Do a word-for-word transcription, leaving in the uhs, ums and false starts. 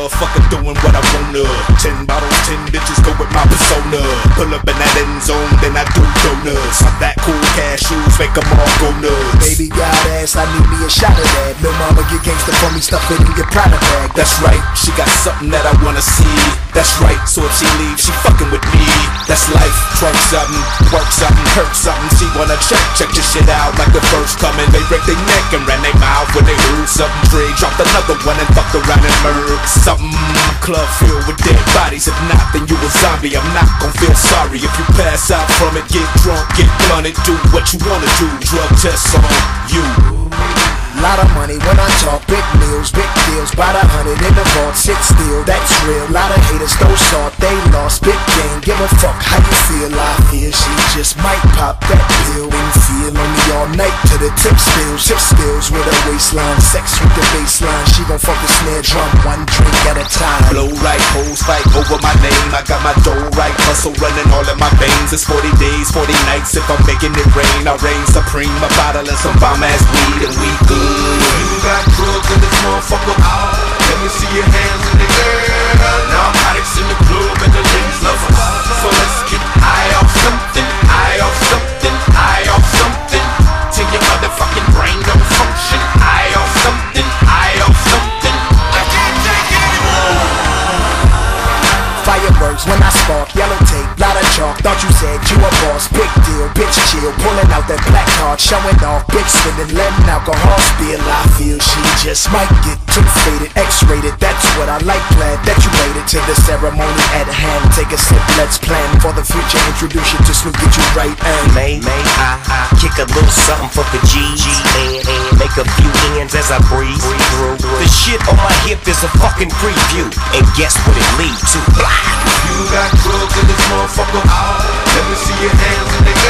love, fucking doing what I wanna. Ten bottles, ten bitches, go with my persona. Pull up in that end zone, then I do donuts. I'm that cool, cashews, make them all go nuts. Baby got ass, I need me a shot of that. Lil' mama get gangsta for me, stuff it in your Prada bag. That's right, she got something that I wanna see. That's right, so if she leaves, she fucking with me. That's life, twerk something, work something, hurt something. She wanna check, check this shit out like the first coming. They break their neck and ran their mouth when they heard something. Dre dropped another one and fucked around and murdered something. Club filled with dead bodies, if not, then you a zombie. I'm not gon' feel sorry if you pass out from it. Get drunk, get blunted, do what you wanna do. Drug tests on you. Lot of money when I talk, big meals, big deals. By the hundred in the vault, sit still, that's real. Lot of haters, throw salt, they lost, big game. Give a fuck how you feel, I feel she just might pop that pill and feel on me all night to the tip spills. Tip skills with her waistline, sex with the baseline. She gon' fuck the snare drum, one drink at a time. Blow right, hoes fight over my name. I got my dough right, hustle running all in my veins. It's forty days, forty nights if I'm making it rain. I reign supreme, a bottle and some bomb ass weed and we good. You got drugs in this motherfucker. Let me see your hands in the air. Narcotics in the club and the ladies love us. So let's get high off something, high off something, high off something. Till your motherfucking brain don't function. High off something, high off something. I can't take it anymore. Fireworks when I spark, yellow tape, lot of chalk. Thought you said you a boss, big deal, bitch chill. Pulling out that black card, showing off, big spinning, letting alcohol spill. I feel she just might get too faded, X-rated. That's what I like, glad that you waited to the ceremony at hand. Take a sip, let's plan for the future. Introduce you to Snoop, get you right and May, may I, I kick a little something for the G, G and, and make a few ends as I breathe through. The shit on my hip is a fucking preview, and guess what it leads to? You got drugs in this motherfucker. Let me see your hands in the